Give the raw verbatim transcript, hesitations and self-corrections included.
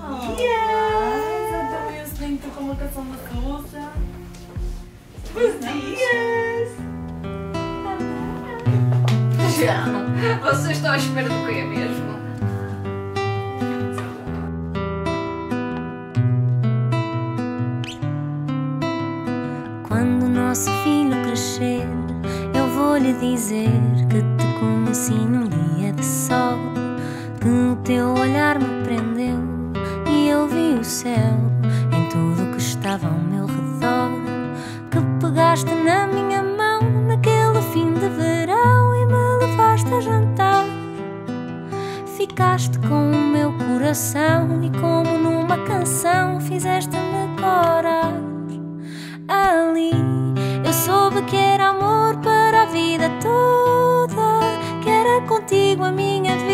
Yes! Eu também listening to Colocação da Sousa. Bons dias! Já! Vocês estão à espera do que é mesmo? Quando o nosso filho crescer, eu vou lhe dizer que te conheci num dia de sol, que o teu olhar me prendeu e eu vi o céu em tudo que estava ao meu redor, que pegaste na minha mão naquele fim de verão e me levaste a jantar. Ficaste com o meu coração e como numa canção fizeste-me corar. Ali eu soube que era amor para a vida toda, que era contigo a minha vida.